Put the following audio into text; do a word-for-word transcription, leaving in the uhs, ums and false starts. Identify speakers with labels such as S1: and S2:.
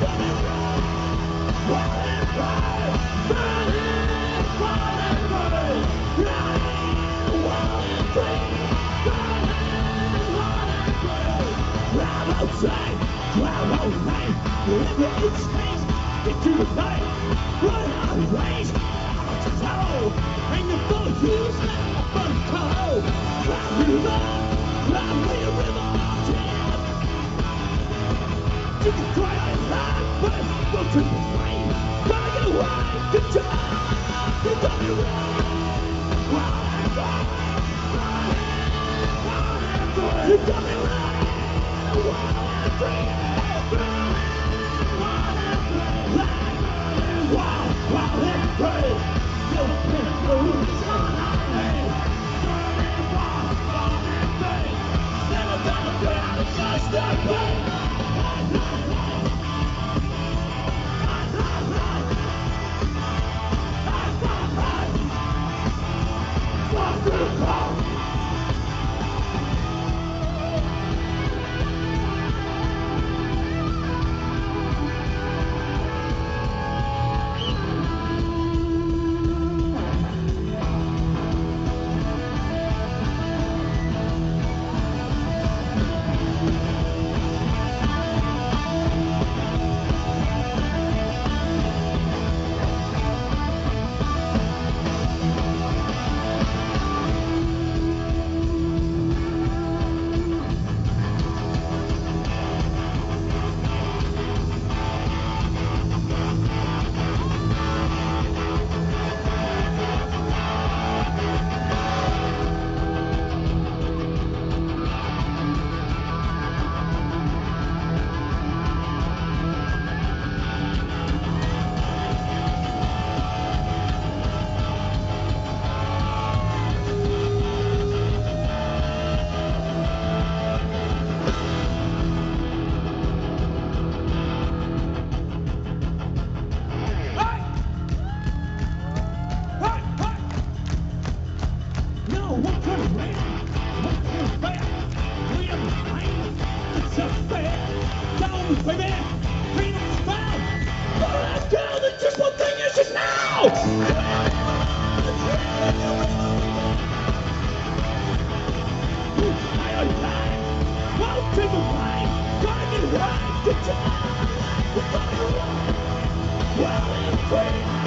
S1: Outside, drown out night, wherever it stays, into the night, run out of range, out of control, and you don't use that fun call. Climb the river, climb the river, yeah. You can cry out loud, but it's no to the rain. Gotta get away, get down, you got me right. You got me right. Baby, freedom's found. Let's go. There's just one thing you should know. I are dying. Welcome to the line. Gotta get right. Get down. We're gonna run. Well, and free.